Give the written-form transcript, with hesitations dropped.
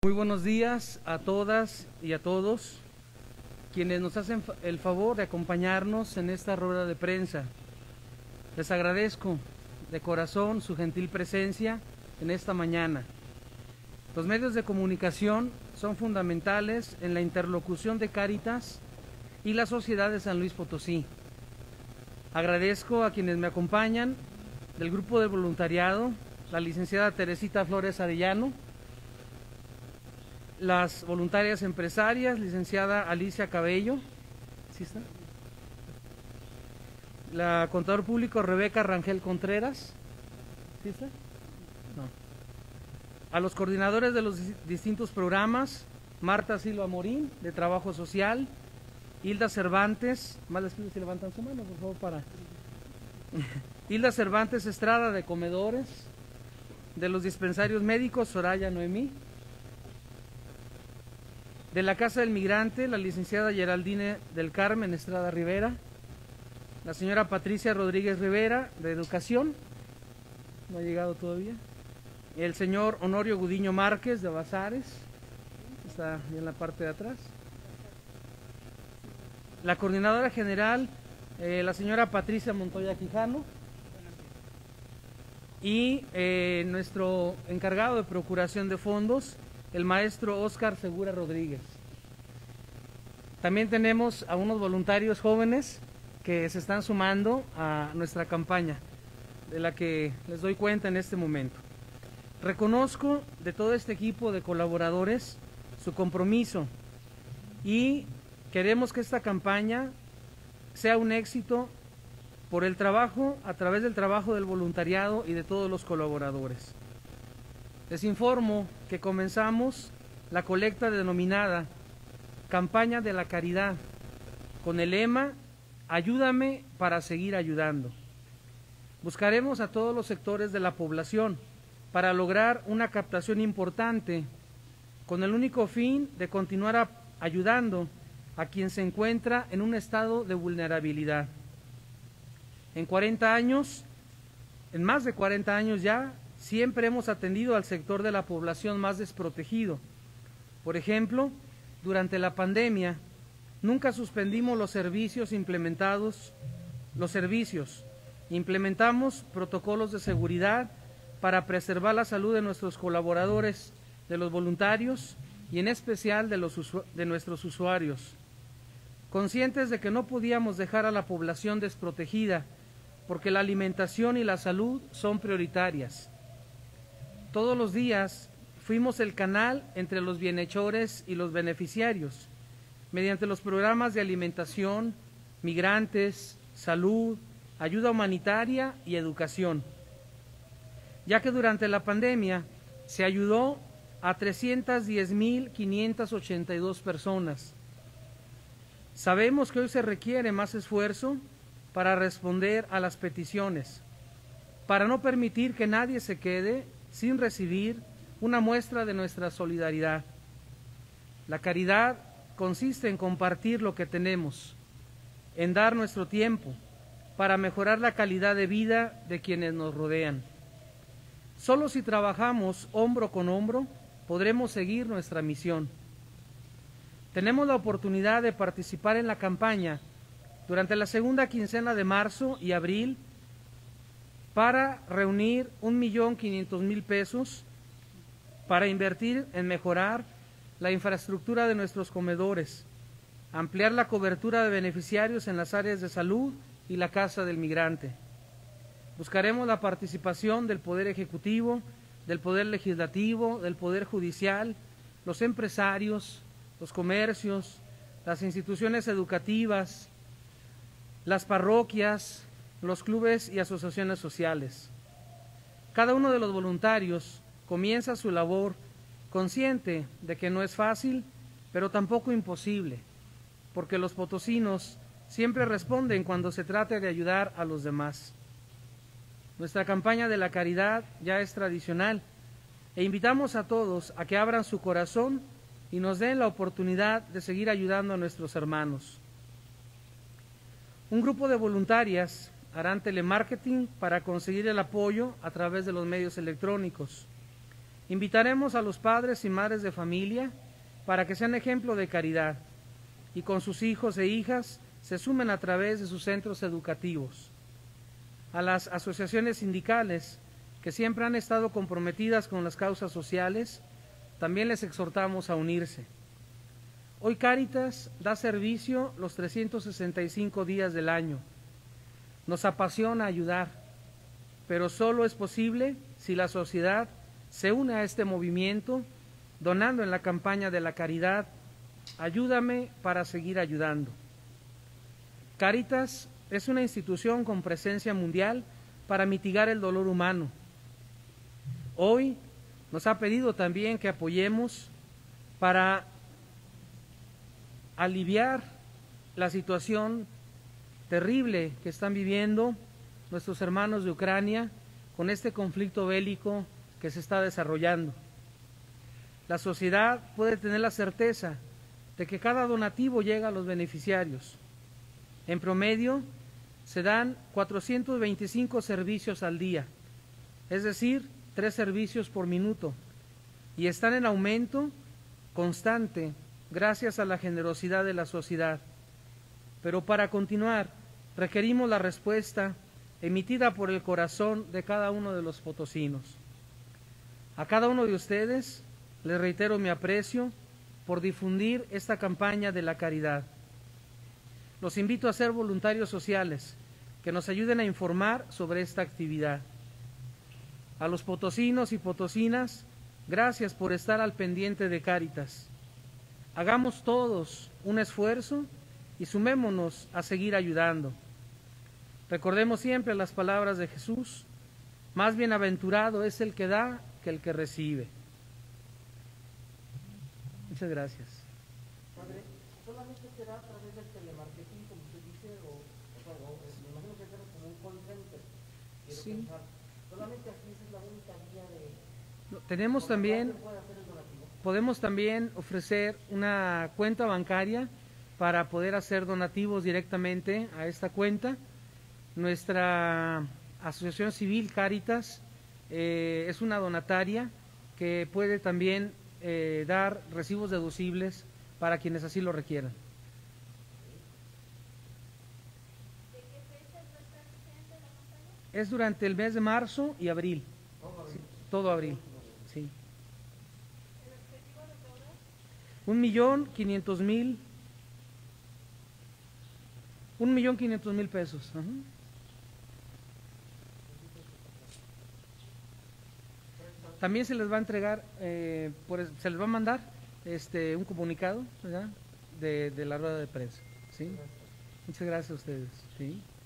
Muy buenos días a todas y a todos quienes nos hacen el favor de acompañarnos en esta rueda de prensa. Les agradezco de corazón su gentil presencia en esta mañana. Los medios de comunicación son fundamentales en la interlocución de Cáritas y la sociedad de San Luis Potosí. Agradezco a quienes me acompañan del grupo de voluntariado, la licenciada Teresita Flores Arellano, las voluntarias empresarias, licenciada Alicia Cabello, ¿sí está? La contador público Rebeca Rangel Contreras, ¿sí está? No. A los coordinadores de los distintos programas, Marta Silva Morín, de Trabajo Social, Hilda Cervantes, más les pido si levantan su mano, por favor, para... Hilda Cervantes Estrada, de Comedores, de los dispensarios médicos, Soraya Noemí, de la Casa del Migrante, la licenciada Geraldine del Carmen Estrada Rivera, la señora Patricia Rodríguez Rivera, de Educación, no ha llegado todavía, el señor Honorio Gudiño Márquez, de Bazares, está en la parte de atrás, la coordinadora general, la señora Patricia Montoya Quijano, y nuestro encargado de procuración de fondos, el maestro Óscar Segura Rodríguez. También tenemos a unos voluntarios jóvenes que se están sumando a nuestra campaña, de la que les doy cuenta en este momento. Reconozco de todo este equipo de colaboradores su compromiso y queremos que esta campaña sea un éxito por el trabajo, a través del trabajo del voluntariado y de todos los colaboradores. Les informo que comenzamos la colecta denominada Campaña de la Caridad, con el lema Ayúdame para seguir ayudando. Buscaremos a todos los sectores de la población para lograr una captación importante, con el único fin de continuar ayudando a quien se encuentra en un estado de vulnerabilidad. En más de 40 años ya, siempre hemos atendido al sector de la población más desprotegido. Por ejemplo, durante la pandemia, nunca suspendimos los servicios, implementamos protocolos de seguridad para preservar la salud de nuestros colaboradores, de los voluntarios y en especial de nuestros usuarios. Conscientes de que no podíamos dejar a la población desprotegida, porque la alimentación y la salud son prioritarias. Todos los días fuimos el canal entre los bienhechores y los beneficiarios, mediante los programas de alimentación, migrantes, salud, ayuda humanitaria y educación, ya que durante la pandemia se ayudó a 310,582 personas. Sabemos que hoy se requiere más esfuerzo para responder a las peticiones, para no permitir que nadie se quede sin recibir una muestra de nuestra solidaridad. La caridad consiste en compartir lo que tenemos, en dar nuestro tiempo para mejorar la calidad de vida de quienes nos rodean. Solo si trabajamos hombro con hombro podremos seguir nuestra misión. Tenemos la oportunidad de participar en la campaña durante la segunda quincena de marzo y abril para reunir 1,500,000 pesos para invertir en mejorar la infraestructura de nuestros comedores, ampliar la cobertura de beneficiarios en las áreas de salud y la Casa del Migrante. Buscaremos la participación del Poder Ejecutivo, del Poder Legislativo, del Poder Judicial, los empresarios, los comercios, las instituciones educativas, las parroquias, los clubes y asociaciones sociales. Cada uno de los voluntarios comienza su labor consciente de que no es fácil, pero tampoco imposible, porque los potosinos siempre responden cuando se trata de ayudar a los demás. Nuestra campaña de la caridad ya es tradicional e invitamos a todos a que abran su corazón y nos den la oportunidad de seguir ayudando a nuestros hermanos. Un grupo de voluntarias harán telemarketing para conseguir el apoyo a través de los medios electrónicos. Invitaremos a los padres y madres de familia para que sean ejemplo de caridad y con sus hijos e hijas se sumen a través de sus centros educativos. A las asociaciones sindicales que siempre han estado comprometidas con las causas sociales, también les exhortamos a unirse. Hoy Cáritas da servicio los 365 días del año. Nos apasiona ayudar, pero solo es posible si la sociedad se une a este movimiento, donando en la campaña de la caridad, ayúdame para seguir ayudando. Cáritas es una institución con presencia mundial para mitigar el dolor humano. Hoy nos ha pedido también que apoyemos para aliviar la situación terrible que están viviendo nuestros hermanos de Ucrania con este conflicto bélico que se está desarrollando. La sociedad puede tener la certeza de que cada donativo llega a los beneficiarios. En promedio, se dan 425 servicios al día, es decir, 3 servicios por minuto, y están en aumento constante gracias a la generosidad de la sociedad. Pero para continuar, requerimos la respuesta emitida por el corazón de cada uno de los potosinos. A cada uno de ustedes les reitero mi aprecio por difundir esta campaña de la caridad. Los invito a ser voluntarios sociales que nos ayuden a informar sobre esta actividad. A los potosinos y potosinas, gracias por estar al pendiente de Cáritas. Hagamos todos un esfuerzo y sumémonos a seguir ayudando. Recordemos siempre las palabras de Jesús: más bienaventurado es el que da que el que recibe. Muchas gracias. Padre, ¿solamente será a través del telemarketing, como usted dice, o me imagino que será como un call center? Quiero pensar. ¿Solamente así es la única vía de...? Tenemos también, podemos también ofrecer una cuenta bancaria para poder hacer donativos directamente a esta cuenta. Nuestra asociación civil Cáritas es una donataria que puede también dar recibos deducibles para quienes así lo requieran. ¿De qué fecha va a estar vigente la campaña? Es durante el mes de marzo y abril. Sí, todo abril, sí. ¿El objetivo recaudar? 1.500.000 1.500.000 pesos. Ajá. También se les va a entregar, se les va a mandar un comunicado, ¿verdad?, de la rueda de prensa. ¿Sí? Muchas gracias a ustedes. ¿Sí?